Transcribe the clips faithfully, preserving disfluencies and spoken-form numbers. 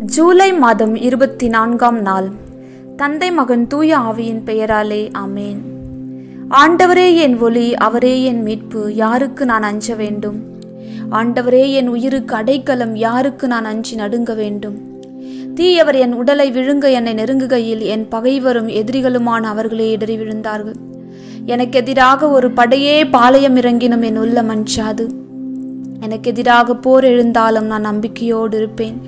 ஜூலை மாதம் இருபத்தி நான்காம் நாள். தந்தை மகன் தூய ஆவியின் பெயராலே ஆமேன். ஆண்டவரே என் ஒளி, அவரே என் மீட்பு, யாருக்கு நான் அஞ்ச வேண்டும்? ஆண்டவரே என் உயிருக்கு அடைக்கலம், யாருக்கு நான் அஞ்சி நடுங்க வேண்டும்? தீயவர் என் உடலை விழுங்க என்னை நெருங்குகையில் என் பகைவரும் எதிரிகளுமான அவர்களே இடறி விழுந்தார்கள். எனக்கு எதிராக ஒரு படையே பாளையம் இறங்கினும் என் உள்ளம் அஞ்சாது. எனக்கு எதிராக போர் எழுந்தாலும் நான் நம்பிக்கையோடு இருப்பேன்.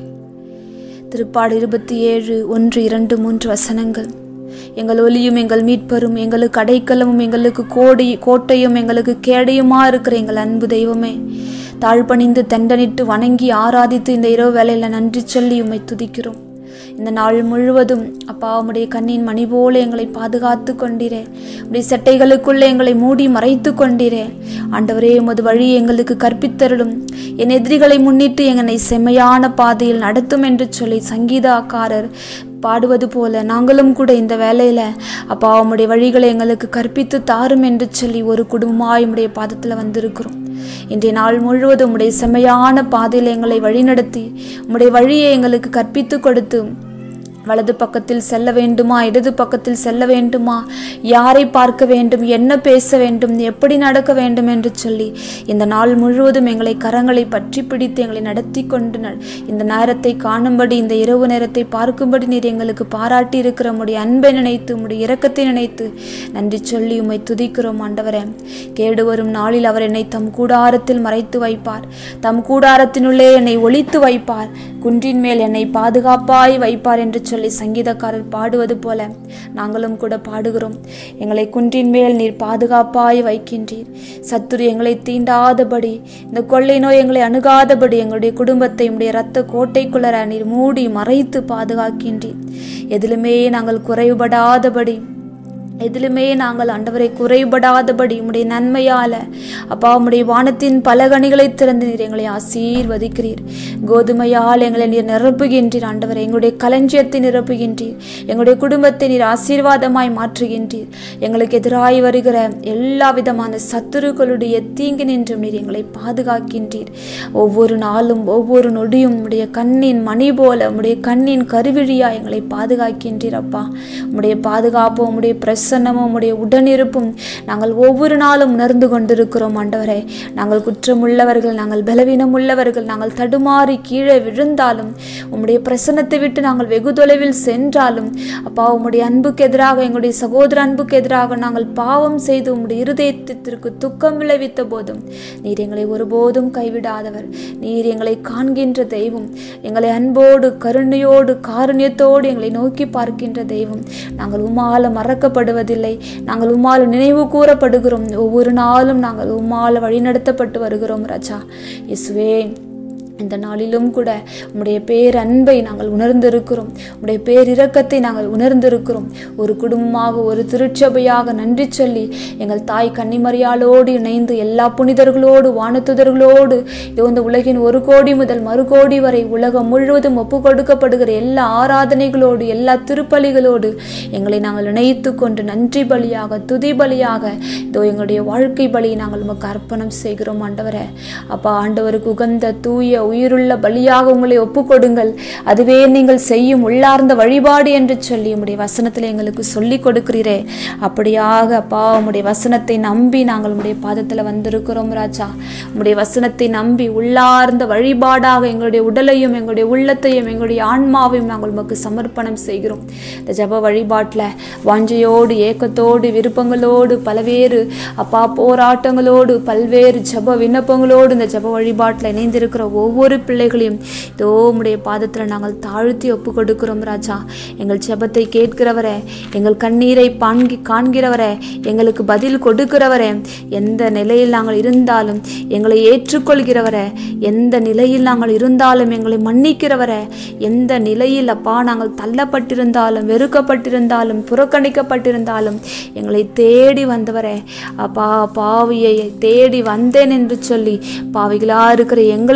திருப்பாடு இருபத்தி ஏழு ஒன்று இரண்டு மூன்று வசனங்கள். எங்கள் ஒலியும் எங்கள் மீட்பரும் எங்களுக்கு அடைக்கலமும் எங்களுக்கு கோடி கோட்டையும் எங்களுக்கு கேடையுமா இருக்கிற எங்கள் அன்பு தெய்வமே, தாழ்பணிந்து தண்டனிட்டு வணங்கி ஆராதித்து இந்த இரவு வேளையில நன்றி சொல்லி உம்மை துதிக்கிறோம். இந்த நாள் முழுவதும் அப்பா உம்முடைய கண்ணின் மணி போல எங்களை பாதுகாத்து கொண்டீரே, உடைய சட்டைகளுக்குள்ளே எங்களை மூடி மறைத்து கொண்டீரே. ஆண்டவரே, உமது வழி எங்களுக்கு கற்பித்தருளும். என் எதிரிகளை முன்னிட்டு என்னை செம்மையான பாதையில் நடத்தும் என்று சொல்லி சங்கீதக்காரர் பாடுவது போல நாங்களும் கூட இந்த வேலையில அப்பா உம்முடைய வழிகளை எங்களுக்கு கற்பித்து தாரும் என்று சொல்லி ஒரு குடும்பமாய் உம்முடைய பாதத்துல வந்திருக்கிறோம். இன்றைய நாள் முழுவதும் உம்முடைய செம்மையான பாதையில் எங்களை வழிநடத்தி உம்முடைய வழியை எங்களுக்கு கற்பித்து கொடுத்து, வலது பக்கத்தில் செல்ல வேண்டுமா, இடது பக்கத்தில் செல்ல வேண்டுமா, யாரை பார்க்க வேண்டும், என்ன பேச வேண்டும், எப்படி நடக்க வேண்டும் என்று சொல்லி இந்த நாள் முழுவதும் எங்களை கரங்களை பற்றி பிடித்து எங்களை நடத்தி கொண்டு இந்த நேரத்தை காணும்படி, இந்த இரவு நேரத்தை பார்க்கும்படி நீர் எங்களுக்கு பாராட்டி இருக்கிற உம்முடைய அன்பை நினைத்து உம்முடைய இரக்கத்தை நினைத்து நன்றி சொல்லி உம்மை துதிக்கிறோம். ஆண்டவரே, கேடு வரும் நாளில் அவர் என்னை தம் கூடாரத்தில் மறைத்து வைப்பார், தம் கூடாரத்தினுள்ளே என்னை ஒளித்து வைப்பார், குன்றின் மேல் என்னை பாதுகாப்பாய் வைப்பார் என்று சொல்லி சங்கீதக்காரர் பாடுவது போல நாங்களும் கூட பாடுகிறோம். எங்களை குன்றின் மேல் நீர் பாதுகாப்பாய் வைக்கின்றீர். சத்துரு எங்களை தீண்டாதபடி, இந்த கொள்ளை நோய் எங்களை அணுகாதபடி எங்களுடைய குடும்பத்தை உடைய இரத்த கோட்டைக்குள்ளர நீர் மூடி மறைத்து பாதுகாக்கின்றீர். எதிலுமே நாங்கள் குறைபடாதபடி, எதிலுமே நாங்கள் ஆண்டவரை குறைபடாதபடி உம்முடைய நன்மையால அப்பா உம்முடைய வானத்தின் பலகணிகளை திறந்து நீர் எங்களை ஆசீர்வதிக்கிறீர். கோதுமையால் எங்களை நீர் நிரப்புகின்றீர். ஆண்டவரை, எங்களுடைய களஞ்சியத்தை நிரப்புகின்றீர். எங்களுடைய குடும்பத்தை நீர் ஆசீர்வாதமாய் மாற்றுகின்றீர். எங்களுக்கு எதிராய் வருகிற எல்லா விதமான சத்துருக்களுடைய தீங்கு நின்றும் நீர் எங்களை பாதுகாக்கின்றீர். ஒவ்வொரு நாளும் ஒவ்வொரு நொடியும் உம்முடைய கண்ணின் மணி போல உம்முடைய கண்ணின் கருவிழியா எங்களை பாதுகாக்கின்றீர். அப்பா, உம்முடைய பாதுகாப்பு, உம்முடைய பிரச உம்முடைய உடனிருப்பும் நாங்கள் ஒவ்வொரு நாளும் உணர்ந்து கொண்டிருக்கிறோம். ஆண்டவரே, நாங்கள் குற்றம் உள்ளவர்கள், நாங்கள் பலவீனம் உள்ளவர்கள், நாங்கள் தடுமாறி கீழே விழுந்தாலும், உம்முடைய பிரசன்னத்தை விட்டு நாங்கள் வெகு தொலைவில் சென்றாலும், அப்பா உம்முடைய அன்புக்கு எதிராக, எங்களுடைய சகோதர அன்புக்கு எதிராக நாங்கள் பாவம் செய்து உம்முடைய இருதயத்திற்கு துக்கம் விளைவித்த போதும் நீர் எங்களை ஒருபோதும் கைவிடாதவர். நீர் எங்களை காண்கின்ற தெய்வம், எங்களை அன்போடு கருணையோடு காருண்யத்தோடு எங்களை நோக்கி பார்க்கின்ற தெய்வம். நாங்கள் உம்மால மறக்கப்படுவது இல்லை, நாங்கள் உம்மால் நினைவு கூறப்படுகிறோம். ஒவ்வொரு நாளும் நாங்கள் உம்மால் வழிநடத்தப்பட்டு வருகிறோம். ராஜா இயேசுவே, இந்த நாளிலும் கூட உம்முடைய பேர் அன்பை நாங்கள் உணர்ந்திருக்கிறோம். உம்முடைய பேர் இரக்கத்தை நாங்கள் உணர்ந்திருக்கிறோம். ஒரு குடும்பமாக, ஒரு திருச்சபையாக நன்றி சொல்லி எங்கள் தாய் கன்னிமரியாளோடு இணைந்து எல்லா புனிதர்களோடு வானத்துதர்களோடு இதோ இந்த உலகின் ஒரு கோடி முதல் மறு கோடி வரை உலகம் முழுவதும் ஒப்பு கொடுக்கப்படுகிற எல்லா ஆராதனைகளோடு, எல்லா திருப்பலிகளோடு எங்களை நாங்கள் இணைத்து கொண்டு நன்றி பலியாக, துதி பலியாக இதோ எங்களுடைய வாழ்க்கை பலியை நாங்கள் உமக்கு அர்ப்பணம் செய்கிறோம். ஆண்டவரே, அப்பா, ஆண்டவருக்கு உகந்த தூய உயிருள்ள பலியாக உங்களை ஒப்பு கொடுங்கள், அதுவே நீங்கள் செய்யும் உள்ளார்ந்த வழிபாடு என்று சொல்லி உம்முடைய வசனத்தில் எங்களுக்கு சொல்லி கொடுக்கிறீரே. அப்படியாக அப்பா, உம்முடைய வசனத்தை நம்பி நாங்கள் உம்முடைய பாதத்தில் வந்திருக்கிறோம். ராஜா, உம்முடைய வசனத்தை நம்பி உள்ளார்ந்த வழிபாடாக எங்களுடைய உடலையும் எங்களுடைய உள்ளத்தையும் எங்களுடைய ஆன்மாவையும் நாங்கள் உமக்கு சமர்ப்பணம் செய்கிறோம். இந்த ஜப வழிபாட்டில் வாஞ்சையோடு, ஏக்கத்தோடு, விருப்பங்களோடு, பல்வேறு அப்பா போராட்டங்களோடு, பல்வேறு ஜப விண்ணப்பங்களோடு இந்த ஜப வழிபாட்டில் இணைந்திருக்கிற ஒவ்வொரு ஒவ்வொரு பிள்ளைகளையும் இதோ உம்முடைய பாதத்தில் நாங்கள் தாழ்த்தி ஒப்பு கொடுக்கிறோம். ராஜா, எங்கள் ஜெபத்தை கேட்கிறவரே, எங்கள் கண்ணீரை பாண்கி காண்கிறவரே, எங்களுக்கு பதில் கொடுக்கிறவரே, எந்த நிலையில் நாங்கள் இருந்தாலும் எங்களை ஏற்றுக்கொள்கிறவரே, எந்த நிலையில் நாங்கள் இருந்தாலும் எங்களை மன்னிக்கிறவரே, எந்த நிலையில் அப்பா நாங்கள் தள்ளப்பட்டிருந்தாலும், வெறுக்கப்பட்டிருந்தாலும், புறக்கணிக்கப்பட்டிருந்தாலும் எங்களை தேடி வந்தவரே, அப்பா பாவியை தேடி வந்தேன் என்று சொல்லி பாவிகளா இருக்கிற எங்களை தேடி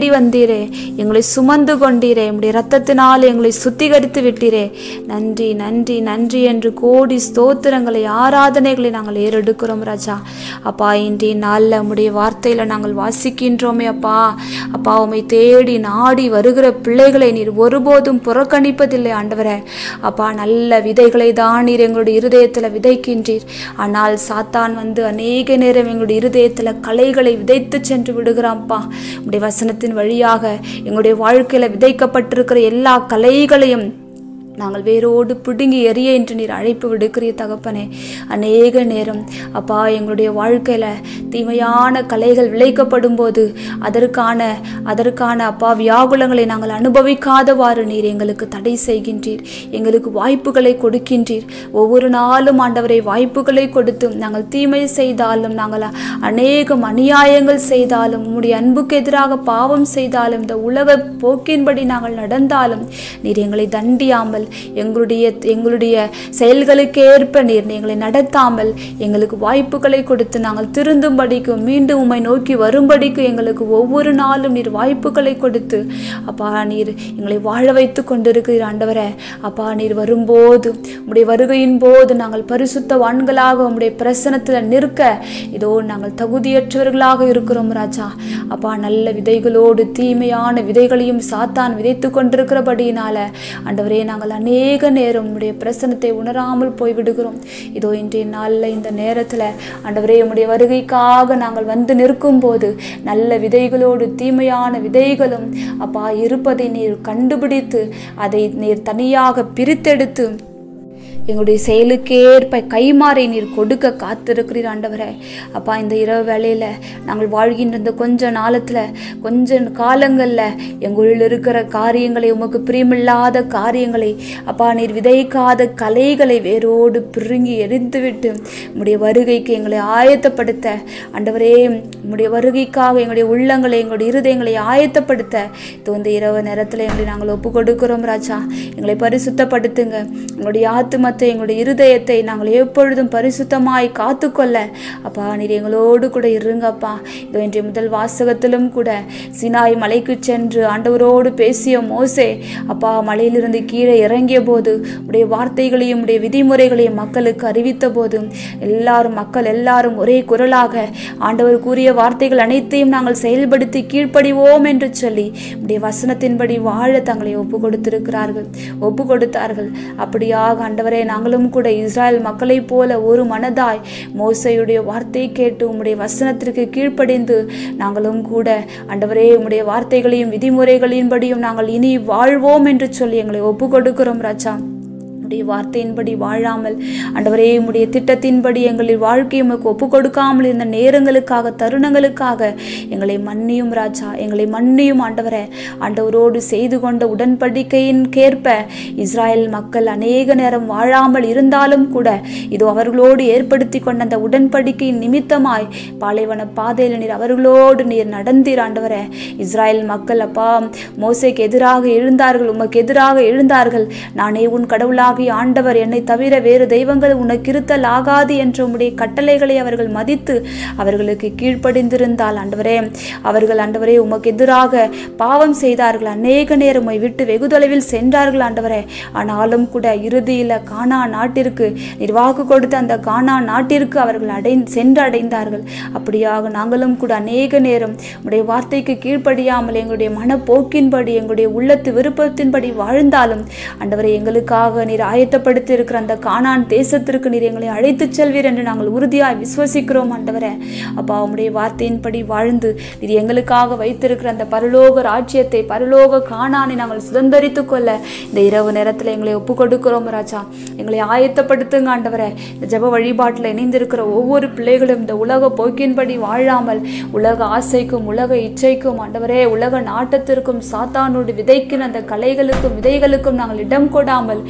தேடி வந்தீரே, எங்களை சுமந்து கொண்டீரே, உம்முடைய இரத்தத்தினால் எங்களை சுத்திகரித்து விட்டீரே. நன்றி நன்றி நன்றி என்று கோடி ஸ்தோத்திரங்களை ஆராதனைகளை நாங்கள் ஏறெடுக்கிறோம் ராஜா. அப்பா, இன்றைய நாளில் உம்முடைய வார்த்தையில் நாங்கள் வாசிக்கின்றோமே அப்பா. அப்பா, உம்மை தேடி நாடி வருகிற பிள்ளைகளை நீர் ஒருபோதும் புறக்கணிப்பதில்லை ஆண்டவரே. அப்பா, நல்ல விதைகளை தான் நீர் எங்களுடைய இருதயத்தில் விதைக்கின்றீர். ஆனால் சாத்தான் வந்து அநேக நேரம் எங்களுடைய இருதயத்தில் களைகளை விதைத்து சென்று விடுகிறான்ப்பா. உடைய வசனத்தின் வழியாக எங்களுடைய வாழ்க்கையில விதைக்கப்பட்டிருக்கிற எல்லா களைகளையும் நாங்கள் வேரோடு பிடுங்கி எரிய என்று நீர் அழைப்பு விடுக்கிற தகப்பனே. அநேக நேரம் அப்பா எங்களுடைய வாழ்க்கையில தீமையான கலைகள் விளைக்கப்படும் போது அதற்கான அதற்கான அப்பா வியாகுலங்களை நாங்கள் அனுபவிக்காதவாறு நீர் எங்களுக்கு தடை செய்கின்றீர், எங்களுக்கு வாய்ப்புகளை கொடுக்கின்றீர். ஒவ்வொரு நாளும் ஆண்டவரை வாய்ப்புகளை கொடுத்து நாங்கள் தீமை செய்தாலும், நாங்கள் அநேகம் அநியாயங்கள் செய்தாலும், உம்முடைய அன்புக்கு எதிராக பாவம் செய்தாலும், இந்த உலக போக்கின்படி நாங்கள் நடந்தாலும் நீர் எங்களை தண்டியாமல், எங்களுடைய எங்களுடைய செயல்களுக்கு ஏற்ப நீர் எங்களை நடத்தாமல் எங்களுக்கு வாய்ப்புகளை கொடுத்து நாங்கள் திருந்தும்படிக்கும் மீண்டும் உம்மை நோக்கி வரும்படிக்கு எங்களுக்கு ஒவ்வொரு நாளும் நீர் வாய்ப்புகளை கொடுத்து அப்பா நீர் எங்களை வாழ வைத்து கொண்டிருக்கிறீர் ஆண்டவரே. அப்பா, நீர் வரும்போது உம்முடைய வருகையின் போது நாங்கள் பரிசுத்தவான்களாக உம்முடைய பிரசனத்தில் நிற்க இதோ நாங்கள் தகுதியற்றவர்களாக இருக்கிறோம் ராஜா. அப்பா, நல்ல விதைகளோடு தீமையான விதைகளையும் சாத்தான் விதைத்து கொண்டிருக்கிறபடியினால ஆண்டவரே நாங்கள் அநேக நேரம் உம்முடைய பிரசனத்தை உணராமல் போய்விடுகிறோம். இதோ இன்றைய நாளில் இந்த நேரத்தில் ஆண்டவரே உம்முடைய வருகைக்காக நாங்கள் வந்து நிற்கும் போது நல்ல விதைகளோடு தீமையான விதைகளும் அப்பா இருப்பதை நீர் கண்டுபிடித்து அதை நீர் தனியாக பிரித்தெடுத்து எங்களுடைய செயலுக்கேற்ப கைமாறை நீர் கொடுக்க காத்திருக்கிறீர் ஆண்டவரே. அப்பா, இந்த இரவு வேளையில் நாங்கள் வாழ்கின்ற இந்த கொஞ்ச நாளத்தில் கொஞ்ச காலங்களில் எங்களுள் இருக்கிற காரியங்களை, உமக்கு பிரியமில்லாத காரியங்களை அப்பா நீர் விதைக்காத கலைகளை வேரோடு பிடுங்கி எரிந்துவிட்டு உம்முடைய வருகைக்கு எங்களை ஆயத்தப்படுத்த ஆண்டவரே, உம்முடைய வருகைக்காக எங்களுடைய உள்ளங்களை எங்களுடைய இருதயங்களை ஆயத்தப்படுத்த இந்த இரவு நேரத்தில் எங்களை நாங்கள் ஒப்பு கொடுக்கிறோம் ராஜா. எங்களை பரிசுத்தப்படுத்துங்க. எங்களுடைய ஆத்தும எங்களுடைய இருதயத்தை நாங்கள் எப்பொழுதும் பரிசுத்தமாய் காத்துக்கொள்ள அப்பா நீர் எங்களோடு கூட இருங்கப்பா. இதோ இன்றைய முதல் வாசகத்திலும் கூட சினாய் மலைக்கு சென்று ஆண்டவரோடு பேசிய மோசே அப்பா மலையிலிருந்து கீழே இறங்கிய போது உடைய வார்த்தைகளையும் உடைய விதிமுறைகளையும் மக்களுக்கு அறிவித்த போது எல்லாரும் மக்கள் எல்லாரும் ஒரே குரலாக ஆண்டவர் கூறிய வார்த்தைகள் அனைத்தையும் நாங்கள் செயல்படுத்தி கீழ்ப்படிவோம் என்று சொல்லி உடைய வசனத்தின்படி வாழ தங்களை ஒப்பு கொடுத்திருக்கிறார்கள், ஒப்பு கொடுத்தார்கள். அப்படியாக ஆண்டவரே நாங்களும் கூட இஸ்ராயல் மக்களை போல ஒரு மனதாய் மோசேயுடைய வார்த்தை கேட்டு உம்முடைய வசனத்திற்கு கீழ்ப்படிந்து நாங்களும் கூட ஆண்டவரே உம்முடைய வார்த்தைகளையும் விதிமுறைகளின்படியும் நாங்கள் இனி வாழ்வோம் என்று சொல்லி எங்களை ஒப்பு கொடுக்கிறோம் ராஜா. உடைய வார்த்தையின்படி வாழாமல் ஆண்டவரே உம்முடைய திட்டத்தின்படி எங்களின் வாழ்க்கையை உமக்கு ஒப்பு கொடுக்காமல் இருந்த நேரங்களுக்காக தருணங்களுக்காக எங்களை மன்னியும் ராஜா, எங்களை மன்னியும் ஆண்டவரே. ஆண்டவரோடு செய்து கொண்ட உடன்படிக்கையின் கேற்ப இஸ்ராயல் மக்கள் அநேக நேரம் வாழாமல் இருந்தாலும் கூட இதோ அவர்களோடு ஏற்படுத்தி கொண்ட அந்த உடன்படிக்கையின் நிமித்தமாய் பாலைவன பாதையில் நீர் அவர்களோடு நீர் நடந்தீர் ஆண்டவரே. இஸ்ராயல் மக்கள் அப்பா மோசேக்கு எதிராக எழுந்தார்கள், உமக்கு எதிராக எழுந்தார்கள். நானே உன் கடவுளாக ஆண்டவர், என்னை தவிர வேறு தெய்வங்கள் உனக்கு இருத்தல் ஆகாது என்ற உம்முடைய கட்டளைகளை அவர்கள் மதித்து அவர்களுக்கு கீழ்ப்படிந்திருந்தால் ஆண்டவரே அவர்கள் ஆண்டவரே உமக்கு எதிராக பாவம் செய்தார்கள். அநேக நேரம் உம்மை விட்டு வெகு தொலைவில் சென்றார்கள் ஆண்டவரே. ஆனாலும் கூட இறுதியில் கானா நாட்டிற்கு நிர்வாக கொடுத்த அந்த கானா நாட்டிற்கு அவர்கள் அடை சென்று அடைந்தார்கள். அப்படியாக நாங்களும் கூட அநேக நேரம் உடைய வார்த்தைக்கு கீழ்ப்படியாமல் எங்களுடைய மனப்போக்கின்படி எங்களுடைய உள்ளத்து விருப்பத்தின்படி வாழ்ந்தாலும் ஆண்டவரே எங்களுக்காக நீர் ஆயத்தப்படுத்தி இருக்கிற அந்த கானான் தேசத்திற்கு நீர் எங்களை அழைத்துச் செல்வீர் என்று நாங்கள் உறுதியாய் விசுவசிக்கிறோம் ஆண்டவரே. அப்பா உம்முடைய வார்த்தையின்படி வாழ்ந்து நீர் எங்களுக்காக வைத்திருக்கிற அந்த பரலோக ராஜ்யத்தை, பரலோக கானானை நாங்கள் சுதந்தரித்துக் கொள்ள இந்த இரவு நேரத்தில் எங்களை ஒப்பு கொடுக்கிறோம் ராஜா. எங்களை ஆயத்தப்படுத்துங்க ஆண்டவரே. இந்த ஜெப வழிபாட்டில் இணைந்திருக்கிற ஒவ்வொரு பிள்ளைகளும் இந்த உலக போக்கின்படி வாழாமல் உலக ஆசைக்கும் உலக இச்சைக்கும் ஆண்டவரே உலக நாட்டத்திற்கும் சாத்தானோடு விதைக்கிற அந்த கலைகளுக்கும் விதைகளுக்கும் நாங்கள் இடம் கொடாமல் நீர்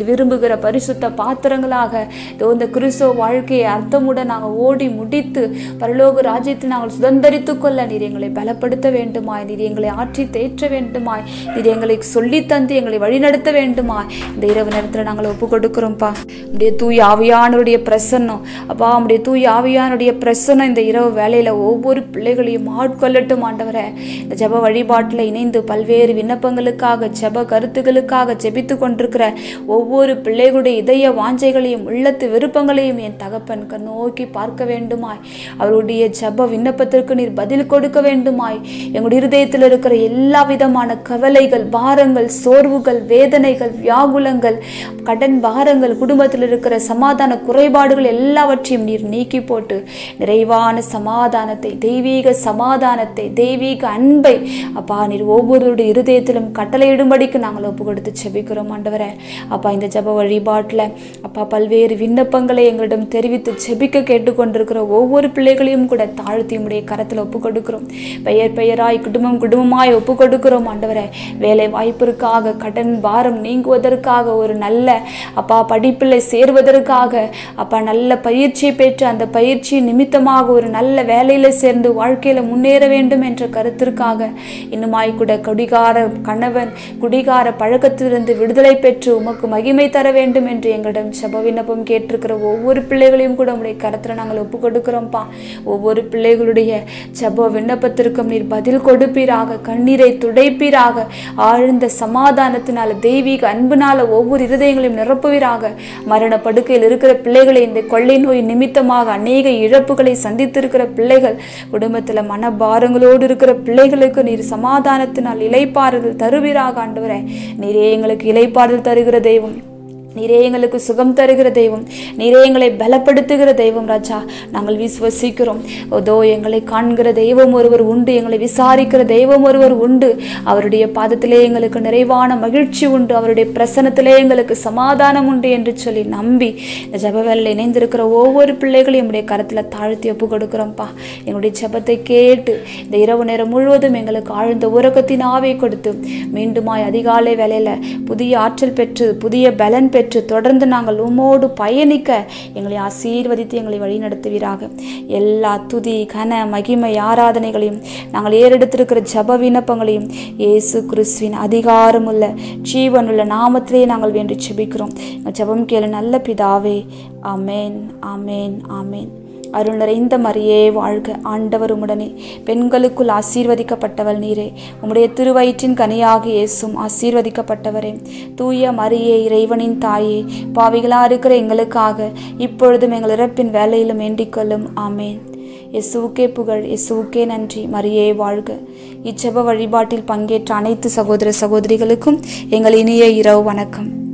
விரும்புகிற பரிசுத்த பாத்திரங்களாக இந்த கிறிஸ்தவ வாழ்க்கையை அர்த்தமுடன் நாங்கள் ஓடி முடித்து பரலோக ராஜ்யத்தை நாங்கள் சுதந்திரித்து கொள்ள நீர் எங்களை பலப்படுத்த வேண்டுமாய், நீர் எங்களை ஆற்றி தேற்ற வேண்டுமாய், நீர் எங்களை சொல்லி தந்து எங்களை வழிநடத்த வேண்டுமாய் இந்த இரவு நேரத்தில் நாங்கள் ஒப்பு கொடுக்கிறோம்ப்பா. நம்முடைய தூய ஆவியானுடைய பிரசன்னம் அப்பா, நம்முடைய தூய ஆவியானுடைய பிரசன்னம் இந்த இரவு வேலையில ஒவ்வொரு பிள்ளைகளையும் ஆட்கொள்ளட்டும் ஆண்டவரே. இந்த ஜெப வழிபாட்டில் இணைந்து பல்வேறு விண்ணப்பங்களுக்காக ஜெப கருத்துக்களுக்காக ஜெபித்து கொண்டிருக்கிற ஒவ்வொரு பிள்ளைகளுடைய இதய வாஞ்சைகளையும் உள்ளத்து விருப்பங்களையும் என் தகப்பன் நோக்கி பார்க்க வேண்டுமாய், அவருடைய ஜெப விண்ணப்பத்திற்கு நீர் பதில் கொடுக்க வேண்டுமாய். எங்களுடைய இருதயத்தில் இருக்கிற எல்லா விதமான கவலைகள், பாரங்கள், சோர்வுகள், வேதனைகள், வியாகுலங்கள், கடன் பாரங்கள், குடும்பத்தில் இருக்கிற சமாதான குறைபாடுகள் எல்லாவற்றையும் நீர் நீக்கி போட்டு நிறைவான சமாதானத்தை, தெய்வீக சமாதானத்தை, தெய்வீக அன்பை அப்பா நீர் ஒவ்வொருடைய இருதயத்திலும் கட்டளையிடும்படிக்கு நாங்கள் ஒப்பு கொடுத்து செபிக்கிறோம் ஆண்டவரே. அப்பா இந்த ஜெப வழிபாட்டில் அப்பா பல்வேறு விண்ணப்பங்களை எங்களிடம் தெரிவித்து செபிக்க கேட்டுக்கொண்டிருக்கிற ஒவ்வொரு பிள்ளைகளையும் கூட தாழ்த்தி உடைய கரத்தில் ஒப்பு கொடுக்கிறோம். பெயர் பெயராய் குடும்பம் குடும்பமாய் ஒப்பு கொடுக்கிறோம் ஆண்டவரே. வேலை வாய்ப்பிற்காக, கடன் பாரம் நீங்குவதற்காக, ஒரு நல்ல அப்பா படிப்பில் சேர்வதற்காக, அப்பா நல்ல பயிற்சியை பெற்று அந்த பயிற்சி நிமித்தமாக ஒரு நல்ல வேலையில சேர்ந்து வாழ்க்கையில முன்னேற வேண்டும் என்ற கருத்திற்காக, இன்னுமாய் கூட குடிகார கணவன் குடிகார பழக்கத்திலிருந்து விடுதலை பெற்று உமக்கு மகிமை தர வேண்டும் என்று எங்களிடம் ஜெப விண்ணப்பம் கேட்டிருக்கிற ஒவ்வொரு பிள்ளைகளையும் கூட உடைய கரத்துல நாங்கள் ஒப்பு கொடுக்கிறோம்ப்பா. ஒவ்வொரு பிள்ளைகளுடைய ஜெப விண்ணப்பத்திற்கும் நீர் பதில் கொடுப்பீராக, கண்ணீரை துடைப்பீராக, ஆழ்ந்த சமாதானத்தினால தெய்வீக அன்புனால ஒவ்வொரு இருதயங்களையும் நிரப்புவீராக. மரண படுக்கையில் இருக்கிற பிள்ளைகளை, இந்த கொள்ளை நோய் நிமித்தமாக அநேக இழப்புகளை சந்தித்திருக்கிற பிள்ளைகள், குடும்பத்தில் மனபாரங்களோடு இருக்கிற பிள்ளைகளுக்கு நீர் சமாதானத்தினால் இளைப்பாறுதல் தருவீராக ஆண்டவரே. நீரே எங்களுக்கு இளைப்பாறுதல் தருகிற தெய்வம், நீரே எங்களுக்கு சுகம் தருகிற தெய்வம், நீரே எங்களை பலப்படுத்துகிற தெய்வம் ராஜா. நாங்கள் விசுவசிக்கிறோம். ஓதோ எங்களை காண்கிற தெய்வம் ஒருவர் உண்டு, எங்களை விசாரிக்கிற தெய்வம் ஒருவர் உண்டு. அவருடைய பாதத்திலே எங்களுக்கு நிறைவான மகிழ்ச்சி உண்டு, அவருடைய பிரசனத்திலே எங்களுக்கு சமாதானம் உண்டு என்று சொல்லி நம்பி இந்த ஜெபவேளையில் இணைந்திருக்கிற ஒவ்வொரு பிள்ளைகளையும் நம்முடைய கரத்தில் தாழ்த்தி ஒப்பு கொடுக்கிறோம்ப்பா. எங்களுடைய ஜெபத்தை கேட்டு இந்த இரவு நேரம் முழுவதும் எங்களுக்கு ஆழ்ந்த உறக்கத்தின் ஆவை கொடுத்து மீண்டுமாய் அதிகாலை வேளையில புதிய ஆற்றல் பெற்று புதிய பலன் பெற்று தொடர்ந்து நாங்கள் உமோடு பயணிக்க எங்களை ஆசீர்வதித்து எங்களை வழி நடத்துவீராக. எல்லா துதி கன மகிமை ஆராதனைகளையும் நாங்கள் ஏறெடுத்திருக்கிற ஜெப விண்ணப்பங்களையும் இயேசு கிறிஸ்துவின் அதிகாரமுள்ள ஜீவனுள்ள நாமத்திலே நாங்கள் வேண்டி ஜெபிக்கிறோம். ஜெபம் கேளு நல்ல பிதாவே. ஆமேன், ஆமேன், ஆமேன். அருள் நிறைந்த மரியே வாழ்க, ஆண்டவர் உம்முடனே, பெண்களுக்குள் ஆசீர்வதிக்கப்பட்டவள் நீரே, உம்முடைய திருவயிற்றின் கனியாக இயேசும் ஆசீர்வதிக்கப்பட்டவரே. தூய மரியே, இறைவனின் தாயே, பாவிகளா இருக்கிற எங்களுக்காக இப்பொழுதும் எங்கள் இறப்பின் வேலையிலும் வேண்டிக்கொள்ளும். ஆமேன். இயேசுவுக்கே புகழ், இயேசுவுக்கே நன்றி. மரியே வாழ்க. இச்செப வழிபாட்டில் பங்கேற்ற அனைத்து சகோதர சகோதரிகளுக்கும் எங்கள் இனிய இரவு வணக்கம்.